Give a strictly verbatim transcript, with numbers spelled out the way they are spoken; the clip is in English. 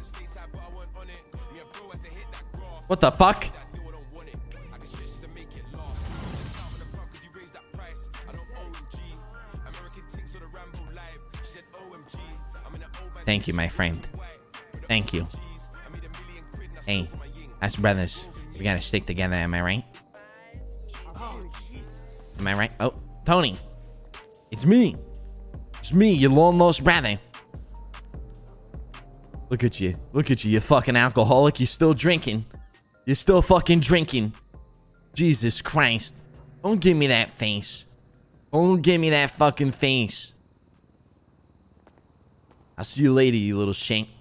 What the fuck? Thank you, my friend. Thank you. Hey, us brothers, we gotta stick together, am I right? Am I right? Oh, Tony. It's me. It's me, your long lost brother. Look at you. Look at you, you fucking alcoholic. You're still drinking. You're still fucking drinking. Jesus Christ. Don't give me that face. Don't give me that fucking face. I'll see you later, you little shank.